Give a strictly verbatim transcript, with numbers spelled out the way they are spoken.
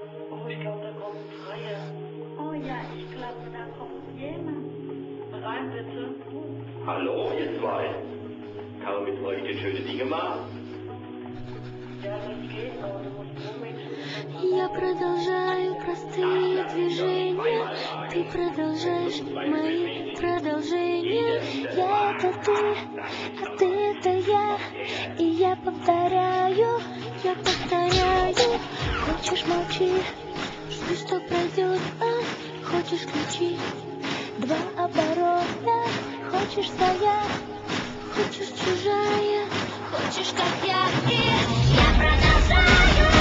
Oh, ich glaube, da kommt Freie. Oh ja, ich glaube, da kommt jemand. Rein bitte. Hallo, ihr zwei. Kann man mit euch denn schöne Dinge machen? Ja, das geht, aber du musst ummixen. Я продолжаю простые движения, ты продолжаешь мои продолжения. Я это ты, а ты это я, и я повторяю, я повторяю. Хочешь молчи, жди, что пройдет, а хочешь ключи. Два оборота, хочешь своя, хочешь чужая, хочешь как я, и я продолжаю.